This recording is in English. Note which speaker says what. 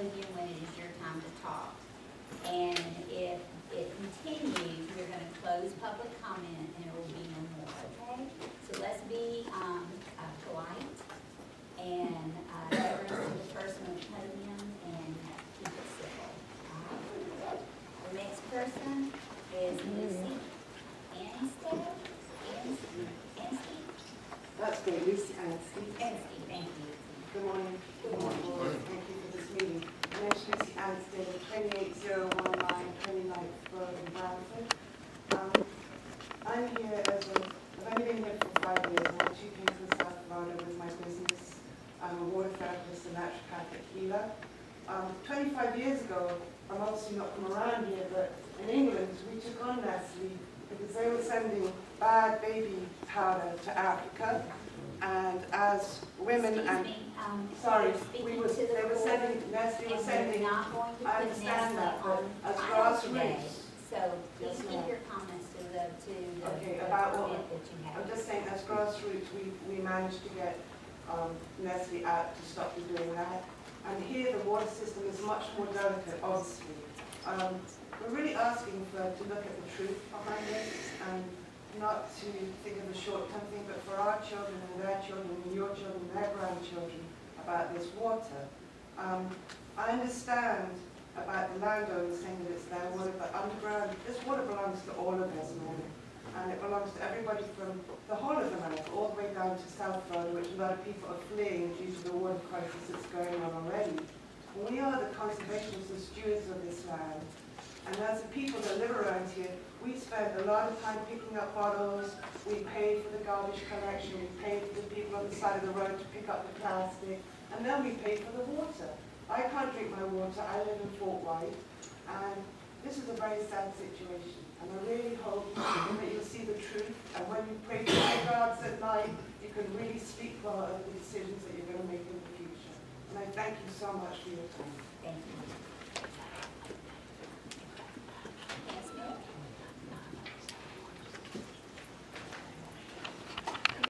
Speaker 1: you when it is your time to talk. And if it continues, we're going to close public comment and there will be no more, okay? So let's be polite and reverence to the person on the podium and keep it civil. The next person is Lucy Anstey. Anstey?
Speaker 2: That's great, Lucy Anstey.
Speaker 1: Anstey, thank you.
Speaker 2: Good morning. Good morning. Thank you for this meeting. My name is Lucy Anstey, 28019 29th Road in Bradford. I'm here I've only been here for 5 years. I actually came from South Florida with my business. I'm a water therapist and naturopathic healer. 25 years ago, I'm obviously not from around here, but in England, we took on Nestle because they were sending bad baby powder to Africa. And as women they were sending, Nestle was sending, I understand that, but as Grassroots.
Speaker 1: So please keep your comments to the
Speaker 2: okay, about what,
Speaker 1: that you have.
Speaker 2: I'm just saying, as Grassroots, we managed to get Nestle out to stop them doing that. And here the water system is much more delicate, obviously. We're really asking to look at the truth behind this and not to think of a short-term thing, but for our children and their children and your children and their grandchildren about this water. I understand about the landowners saying that it's their water, but underground, this water belongs to all of us, man. And it belongs to everybody from the whole of America, all the way down to South Florida, which a lot of people are fleeing due to the water crisis that's going on already. We are the conservationists and stewards of this land. And as the people that live around here, we spend a lot of time picking up bottles, we pay for the garbage collection, we pay for the people on the side of the road to pick up the plastic, and then we pay for the water. I can't drink my water, I live in Fort White, and this is a very sad situation. And I really hope that you'll see the truth, and when you pray to your gods at night, you can really speak well of the decisions that you're going to make in the future. And I thank you so much for your time.
Speaker 1: Thank you.